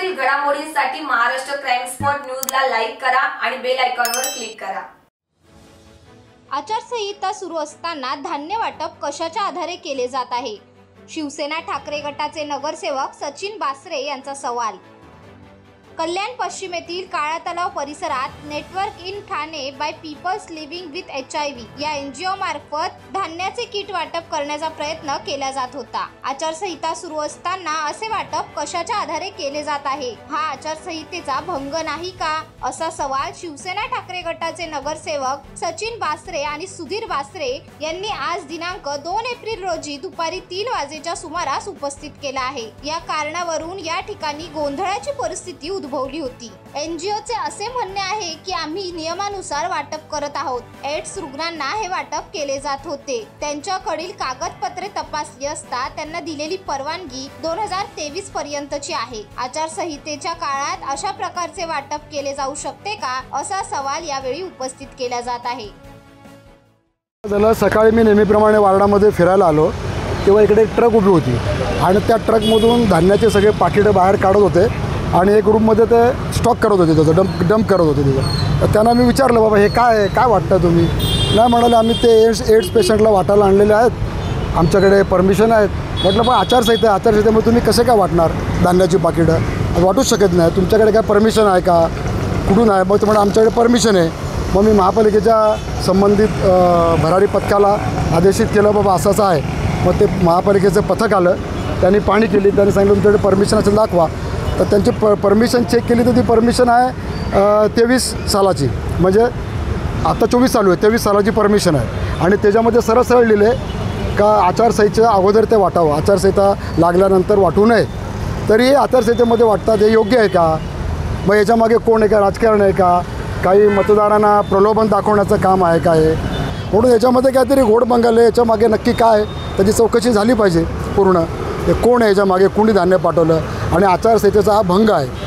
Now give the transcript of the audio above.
महाराष्ट्रातील घडामोडींसाठी Maharashtra crime spot न्यूजला लाईक करा आणि बेल आयकॉनवर क्लिक करा। आचारसंहिता सुरू असताना धान्य वाटप कशाच्या आधारे केले जात आहे? शिवसेना ठाकरे गटाचे नगरसेवक सचिन बासरे यांचा सवाल। कल्याण पश्चिम येथील काळा तलाव परिसरात network in Thane by people's living with HIV या NGO मार्फत धान्याचे किट वाटप करण्याचा प्रयत्न केला जात होता। आचारसंहिता सुरू असताना असे वाटप कशाच्या आधारे केले जात आहे? हा आचारसंहितेचा भंग नाही का, असा सवाल शिवसेना ठाकरे गटाचे नगरसेवक सचिन बासरे आणि सुधीर बासरे यांनी आज दिनांक 2 एप्रिल रोजी दुपारी 3 वाजेच्या सुमारास उपस्थित केला आहे। या कारणावरून या ठिकाणी गोंधळाची परिस्थिती उद्भवली होती। NGOचे असे म्हणणे आहे की आम्ही नियमानुसार वाटप करत आहोत। एड्स रुग्णांना हे वाटप केले जात होते। त्यांच्याकडील कागदपत्रे तपासली असता त्यांना दिलेली परवानगी 2023 पर्यंतची आहे। आचारसंहितेच्या काळात अशा प्रकारचे वाटप केले जाऊ शकते का, असा सवाल यावेळी उपस्थित केला जात आहे। सकाळी मी नेहमीप्रमाणे वार्डामध्ये फिरायला आलो तेव्हा इकडे एक ट्रक उभी होती आणि त्या ट्रकमधून धान्याचे सगळे पाकिटं बाहेर काढत होते आणि एक रूममध्ये ते स्टॉक करत होते, त्याचं डंप करत होते तिथं। तर त्यांना मी विचारलं, बाबा हे काय वाटतं तुम्ही? नाही म्हणाले, आम्ही ते एड्स पेशंटला वाटायला आणलेले आहेत, आमच्याकडे परमिशन आहेत। म्हटलं पण आचारसंहितेमुळे तुम्ही कसे काय वाटणार धान्याची पाकिटं? वाटूच शकत नाही, तुमच्याकडे काय परमिशन आहे का, कुठून आहे? मग ते म्हणे आमच्याकडे परमिशन आहे। मग मी महापालिकेच्या संबंधित भरारी पथकाला आदेशित केलं, बाबा असंच आहे। मग ते महापालिकेचं पथक आलं, त्यांनी पाहणी केली, त्यांनी सांगितलं तुमच्याकडे परमिशन असेल दाखवा। तर त्यांची परमिशन चेक केली तर ती परमिशन आहे 23 सालाची, म्हणजे आता 24 चालू आहे, 23 सालाची परमिशन आहे। आणि त्याच्यामध्ये सरळ लिहिले का आचारसंहितेच्या अगोदर ते वाटावं, आचारसंहिता लागल्यानंतर वाटू नये। तरी आचारसंहितेमध्ये वाटतात, हे योग्य आहे का? मग याच्यामागे कोण आहे का, राजकारण आहे का, काही मतदारांना प्रलोभन दाखवण्याचं काम आहे का हे? म्हणून याच्यामध्ये काहीतरी घोड बंगाल आहे, याच्यामागे नक्की काय त्याची चौकशी झाली पाहिजे पूर्ण। हे कोण आहे याच्यामागे, कुणी धान्य पाठवलं आणि आचारसंहितेचा हा भंग आहे।